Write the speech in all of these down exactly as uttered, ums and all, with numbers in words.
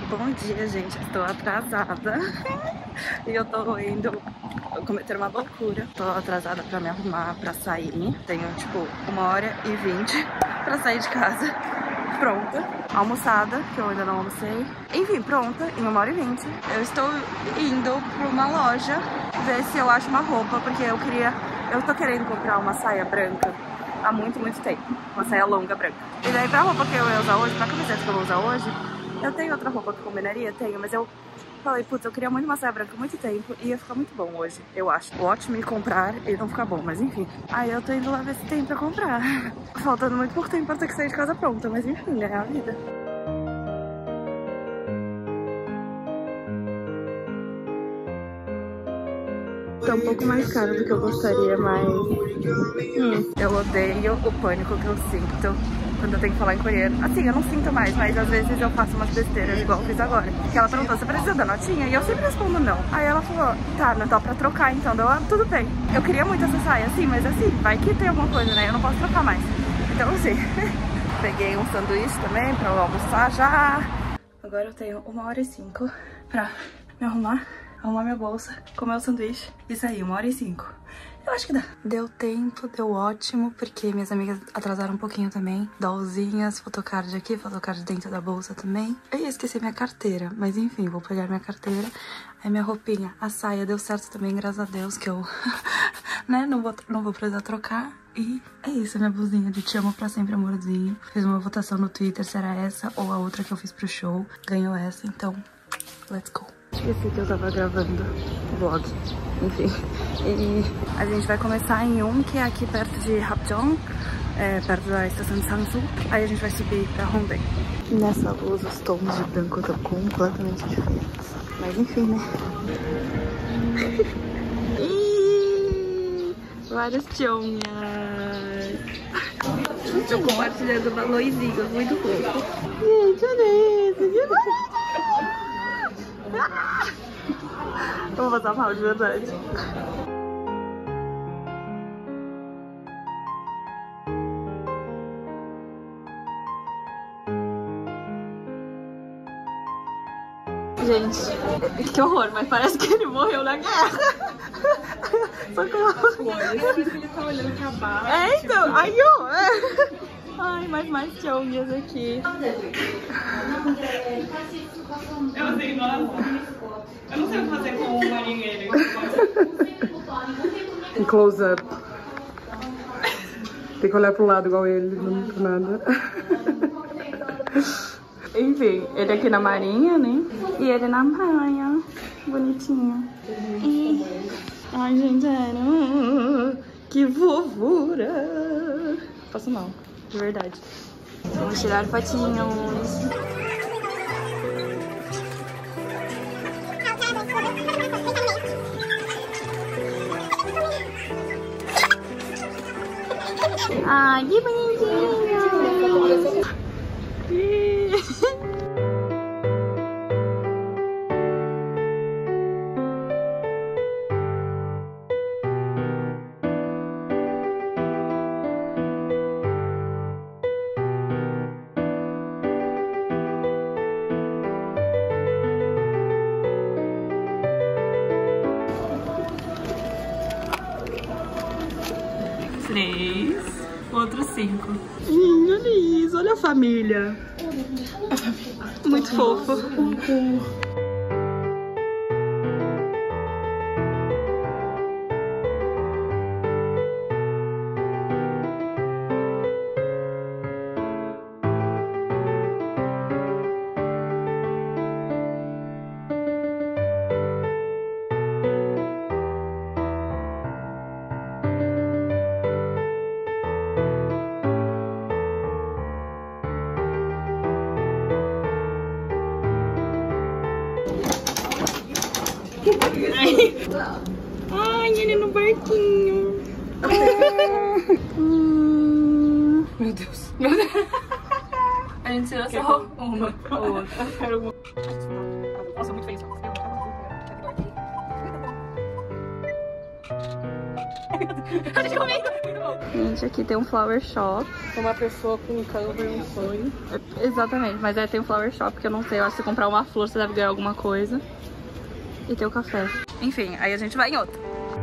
Bom dia, gente. Estou atrasada. E eu tô indo cometer uma loucura. Tô atrasada pra me arrumar, pra sair. Tenho, tipo, uma hora e vinte pra sair de casa. Pronta. Almoçada, que eu ainda não almocei. Enfim, pronta, em uma hora e vinte. Eu estou indo pra uma loja ver se eu acho uma roupa, porque eu queria... Eu tô querendo comprar uma saia branca há muito, muito tempo. Uma saia longa branca. E daí pra roupa que eu ia usar hoje, pra camiseta que eu vou usar hoje, eu tenho outra roupa que combinaria? Tenho, mas eu falei, putz, eu queria muito uma saia branca há muito tempo e ia ficar muito bom hoje, eu acho. Ótimo em comprar e não ficar bom, mas enfim. Aí eu tô indo lá ver se tem pra comprar. Faltando muito pouco tempo pra ter que sair de casa pronta, mas enfim, é a vida. Tá um pouco mais caro do que eu gostaria, mas hum, eu odeio o pânico que eu sinto quando eu tenho que falar em coreano. Assim, eu não sinto mais, mas às vezes eu faço umas besteiras, igual eu fiz agora. Que ela perguntou, você precisa da notinha? E eu sempre respondo não. Aí ela falou, tá, não dá pra trocar então. Deu, ah, tudo bem. Eu queria muito essa saia, assim, mas assim, vai que tem alguma coisa, né? Eu não posso trocar mais. Então assim, peguei um sanduíche também pra eu almoçar já. Agora eu tenho uma hora e cinco pra me arrumar, arrumar minha bolsa, comer o sanduíche e sair, uma hora e cinco. Eu acho que dá. Deu tempo, deu ótimo, porque minhas amigas atrasaram um pouquinho também. Dolzinhas, photocard aqui, photocard dentro da bolsa também. Eu ia esquecer minha carteira, mas enfim, vou pegar minha carteira. Aí minha roupinha, a saia deu certo também, graças a Deus, que eu, né, não vou, não vou precisar trocar. E é isso, minha blusinha de Te Amo Pra Sempre, Amorzinho. Fiz uma votação no Twitter se era essa ou a outra que eu fiz pro show. Ganhou essa, então, let's go. Esqueci que eu tava gravando vlog, enfim. E a gente vai começar em um que é aqui perto de Hapjeong, é, perto da estação de Sangsu. Aí a gente vai subir pra Hongdae. Nessa luz os tons de branco estão completamente diferentes. Mas enfim, né? Ih, várias tionhas. Estou compartilhando uma luzinha muito fofo. Gente, olha isso, que bonito! Eu vou passar mal, de verdade. Gente, que horror, mas parece que ele morreu na guerra. Socorro. Ele tá olhando pra baixo. É, então, ai, ó. Ai, mais mais tchongas aqui. Eu sei, nossa. Eu não sei o que fazer com o marinheiro. Em close up. Tem que olhar pro lado igual ele, não pro nada. Enfim, ele aqui na marinha, né? E ele na praia. Bonitinho. E... ai, gente, é... que fofura. Passo mal, de verdade. Vamos tirar fotinhos. Ai, que bonitinho! Três, outros cinco. Hum, olha isso, olha a família. Muito fofo. Ai, ele no barquinho. hum. Meu Deus. Meu Deus. A gente tirou só uma ou outra. Nossa, muito feio isso. A gente comendo. Gente, aqui tem um flower shop. Uma pessoa com um câmbio e um sonho. Exatamente, mas aí tem um flower shop que eu não sei. Eu acho que se comprar uma flor você deve ganhar alguma coisa. E tem o café. Enfim, aí a gente vai em outro.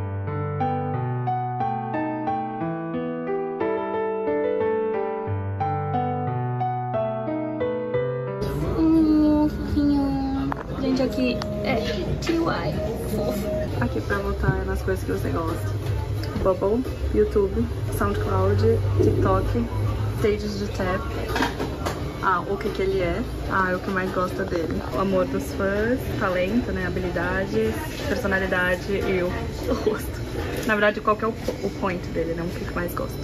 Hum, fofinho. Gente, aqui é T Y. Fofo. Aqui pra votar nas coisas que você gosta. Bubble, YouTube, SoundCloud, TikTok, Stages de Tap. Ah, o que que ele é? Ah, é o que mais gosta dele. O amor dos fãs, talento, né? Habilidades, personalidade e o, o rosto. Na verdade, qual que é o, o point dele, né? O que que mais gosta.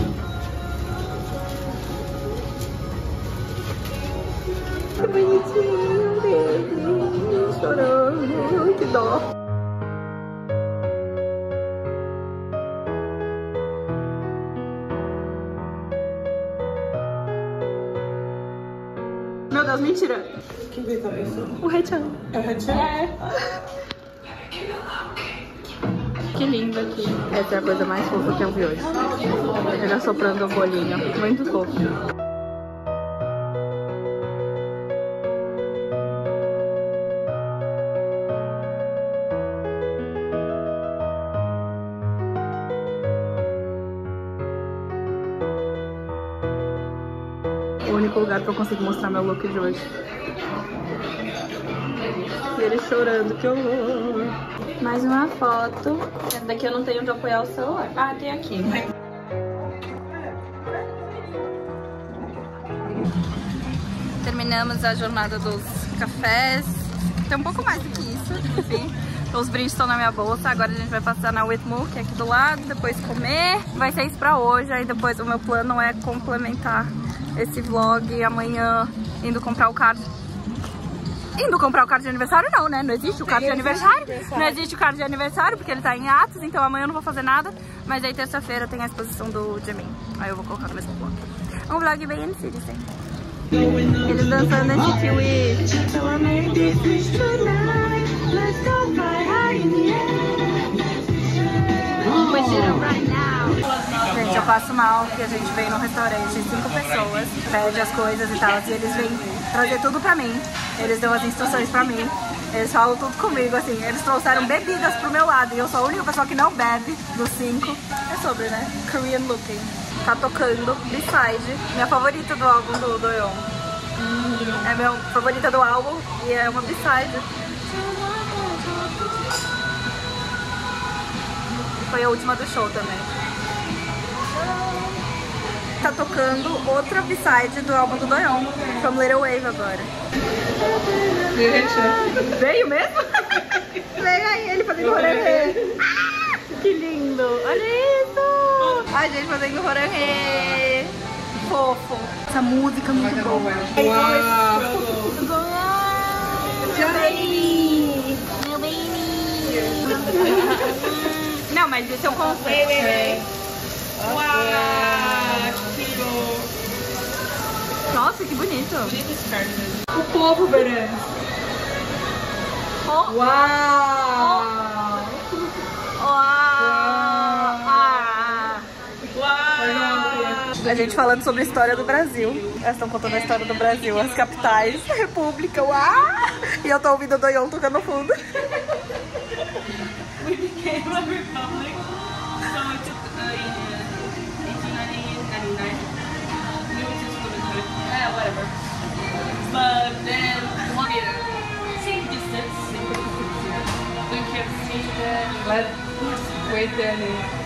Que bonitinho dele, chorando, que dó. Meu Deus, mentira. Quem veio com a pessoa? O Haechan. É o Haechan? É. Que lindo aqui. Essa é a coisa mais fofa que eu vi hoje. Ele assoprando o bolinho. Muito fofo. O único lugar que eu consigo mostrar meu look de hoje. E ele chorando, que horror. Mais uma foto. Essa daqui eu não tenho onde apoiar o celular. Ah, tem aqui. Terminamos a jornada dos cafés. Tem um pouco mais do que isso, enfim. Os brindes estão na minha bolsa. Agora a gente vai passar na Whitmore, que é aqui do lado. Depois comer. Vai ser isso pra hoje. Aí depois o meu plano é complementar esse vlog amanhã indo comprar o card. Indo comprar o card de aniversário não, né? Não existe o card de aniversário. Não existe o card de aniversário porque ele tá em atos, então amanhã eu não vou fazer nada. Mas aí terça-feira tem a exposição do Jimin. Aí eu vou colocar no mesmo vlog. É um vlog bem N Citizen. Eles dançando esse kiwi. Gente, eu passo mal porque a gente veio num restaurante, cinco pessoas, pede as coisas e tal, e eles vêm trazer tudo pra mim. Eles dão as instruções pra mim, eles falam tudo comigo, assim, eles trouxeram bebidas pro meu lado e eu sou a única pessoa que não bebe dos cinco. É sobre, né? Korean Looking. Tá tocando B-Side, minha favorita do álbum do Doyeon. Hum, é minha favorita do álbum e é uma B-Side. Foi a última do show também. Tá tocando outra B-side do álbum do Doyeon, From Little Wave agora. Veio mesmo? Veio aí ele fazendo horerê. Ah, que lindo! Olha isso! A gente fazendo horerê. Fofo. Essa música é muito boa. Uau! Meu baby! Meu baby! Não, mas esse é o conceito. Uau! Que bom! Nossa, que bonito. Bonito esse card mesmo. O povo, Beren. Oh. Uau! Oh. Ah. Uau! A gente falando sobre a história do Brasil. Elas estão contando a história do Brasil, as capitais, a república, uau! E eu tô ouvindo o Doyeon tocando no fundo. We became a republic, so it took uh, in eighteen ninety-nine, which is good, yeah, whatever. But then one year, same distance, we kept seeing that. Let's wait there.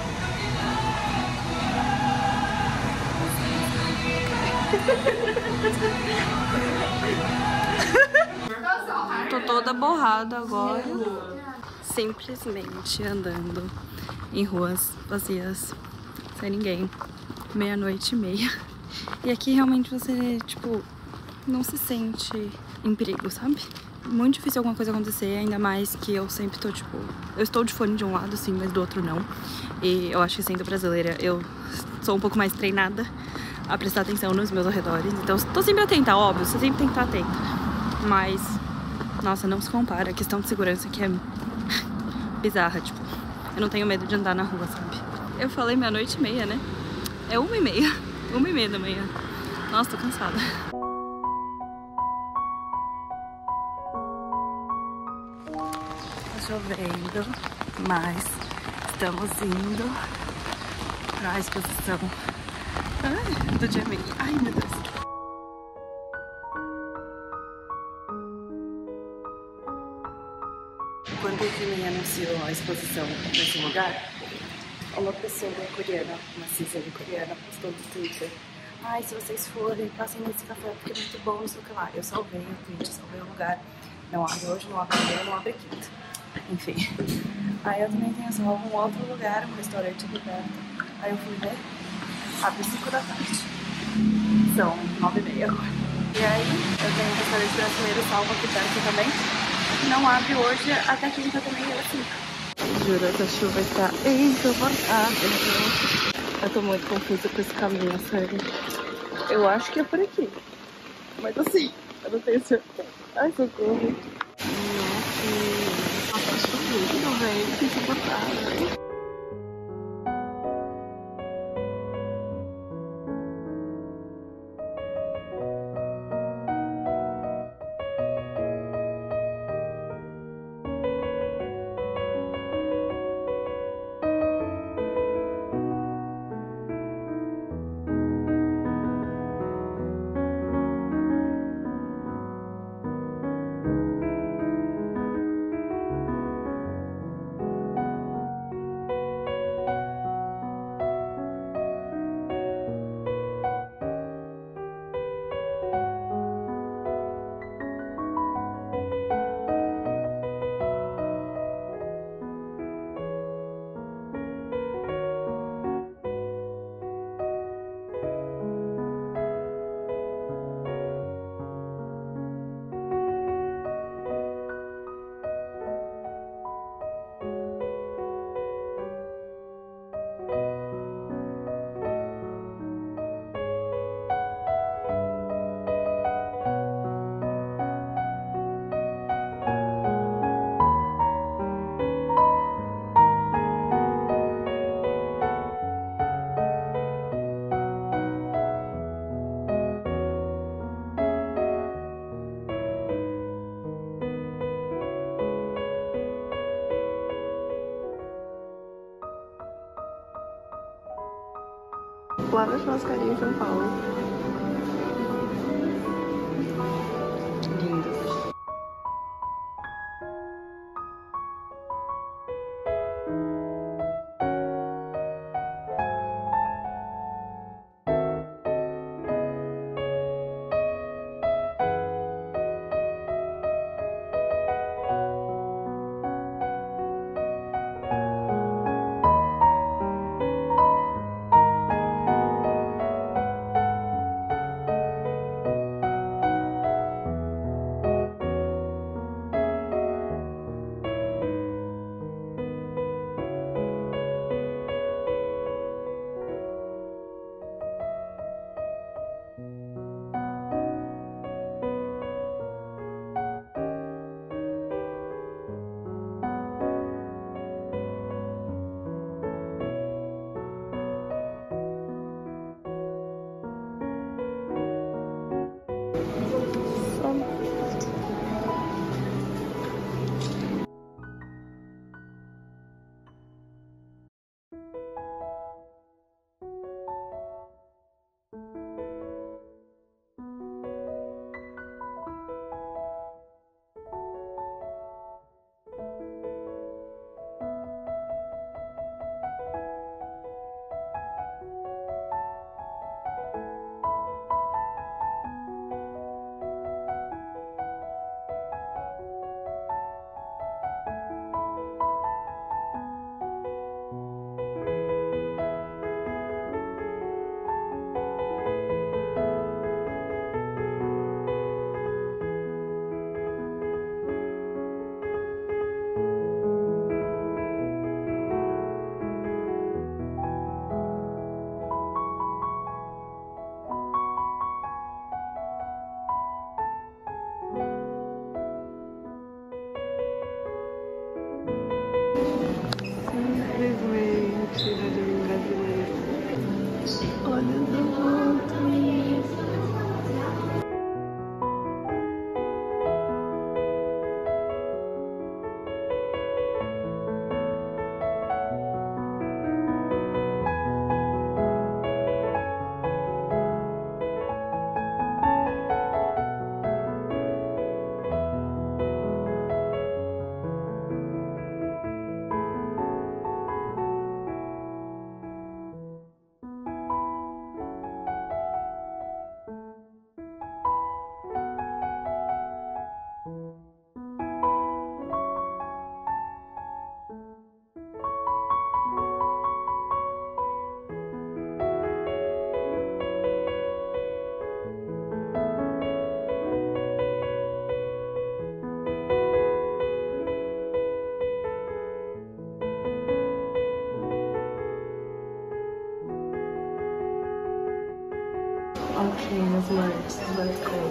Tô toda borrada agora. Simplesmente andando em ruas vazias, sem ninguém, meia-noite e meia. E aqui realmente você, tipo, não se sente em perigo, sabe? Muito difícil alguma coisa acontecer, ainda mais que eu sempre tô, tipo... Eu estou de fone de um lado, sim, mas do outro não. E eu acho que sendo brasileira, eu sou um pouco mais treinada a prestar atenção nos meus arredores. Então, tô sempre atenta, óbvio, você sempre tem que estar atenta. Mas, nossa, não se compara. A questão de segurança que é bizarra, tipo, eu não tenho medo de andar na rua, sabe? Eu falei meia-noite e meia, né? É uma e meia. Uma e meia da manhã. Nossa, tô cansada. Tá chovendo, mas estamos indo pra exposição Ai, do Jamie. Ai, meu Deus. Quando o Jamie anunciou a exposição nesse lugar, uma pessoa coreana, uma cisane coreana, postou no Twitter: ai, se vocês forem, passem nesse café porque é muito bom, não sei o que lá. Eu salvei o tweet, salvei o lugar. Não abre hoje, não abre amanhã, não abre quinta. Enfim. Aí eu também tenho salvo um outro lugar, um restaurante aqui perto. Aí eu fui ver, abre cinco da tarde. São nove e meia agora. E aí eu tenho um restaurante brasileiro salvo aqui perto também. Não abre hoje, até quinta também é assim. Juro, essa chuva está insuportável. Eu tô muito confusa com esse caminho, sério. Eu acho que é por aqui. Mas assim, eu não tenho certeza. Ai, socorro. Nossa, tá chovendo, velho. Que insuportável. Lá na churrascaria em São Paulo. Lindo. bonitinhos, merch, very cool.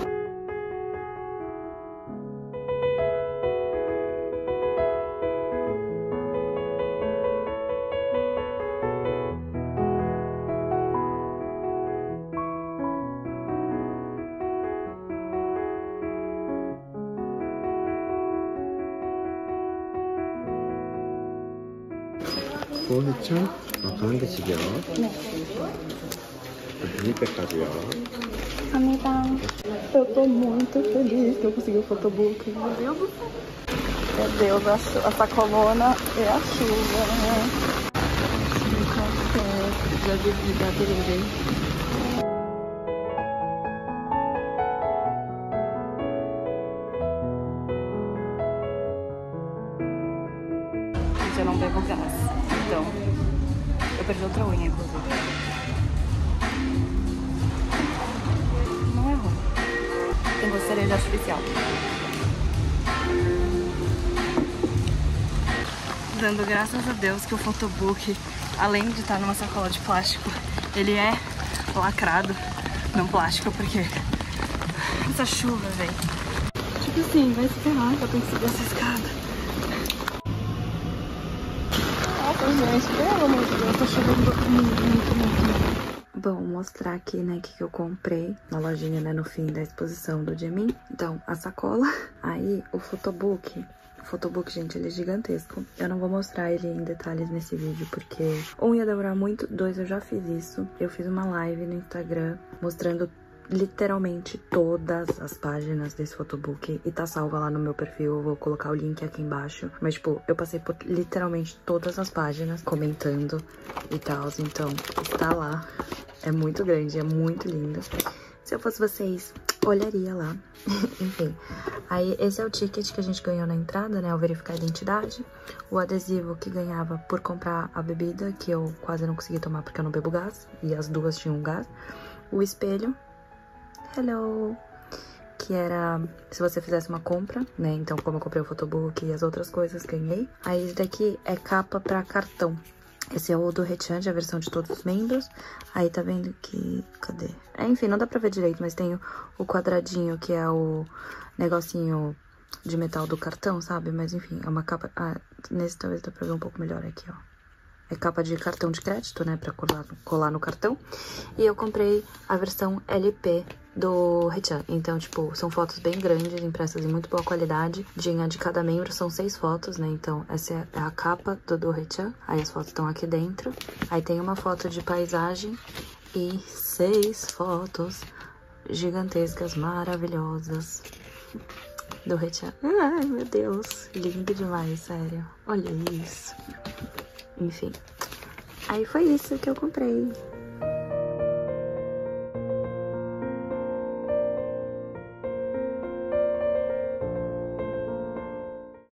보호해차? 아, 가는 게 집이야? 네. 미니백까지요. 감사합니다. Eu tô muito feliz que eu consegui o photobook. Meu Deus do céu. Meu Deus, a, chu- a sacolona é a chuva, né? Já devia dar dele. Eu não bebo gás, então eu perdi outra unha, inclusive. Não é ruim. Tem gosto de cereja artificial. Dando graças a Deus que o photobook, além de estar numa sacola de plástico, ele é lacrado, não plástico, porque essa chuva, velho. Tipo assim, vai se ferrar que eu tenho que subir essa escada. Nossa, gente, pelo amor de Deus, tá chovendo muito, muito, muito. Bom, mostrar aqui, né, o que, que eu comprei na lojinha, né, no fim da exposição do Jimin. Então, a sacola, aí o photobook. O photobook, gente, ele é gigantesco. Eu não vou mostrar ele em detalhes nesse vídeo, porque um, ia demorar muito, dois, eu já fiz isso. Eu fiz uma live no Instagram mostrando literalmente todas as páginas desse photobook e tá salva lá no meu perfil, eu vou colocar o link aqui embaixo. Mas, tipo, eu passei por literalmente todas as páginas comentando e tal, então está lá. É muito grande, é muito lindo. Se eu fosse vocês, olharia lá. Enfim, aí esse é o ticket que a gente ganhou na entrada, né, ao verificar a identidade. O adesivo que ganhava por comprar a bebida, que eu quase não consegui tomar porque eu não bebo gás, e as duas tinham gás. O espelho, hello, que era se você fizesse uma compra, né, então como eu comprei o photobook e as outras coisas, ganhei. Aí esse daqui é capa pra cartão. Esse é o do Haechan, a versão de todos os membros. Aí tá vendo que... cadê? É, enfim, não dá pra ver direito, mas tem o, o quadradinho, que é o negocinho de metal do cartão, sabe? Mas enfim, é uma capa... Ah, nesse talvez dá pra ver um pouco melhor aqui, ó. É capa de cartão de crédito, né, pra colar, colar no cartão. E eu comprei a versão L P do Haechan. Então, tipo, são fotos bem grandes, impressas em muito boa qualidade. De, de cada membro são seis fotos, né? Então, essa é a capa do, do Haechan. Aí as fotos estão aqui dentro. Aí tem uma foto de paisagem e seis fotos gigantescas, maravilhosas do Haechan. Ai, meu Deus, lindo demais, sério. Olha isso. Enfim, aí foi isso que eu comprei.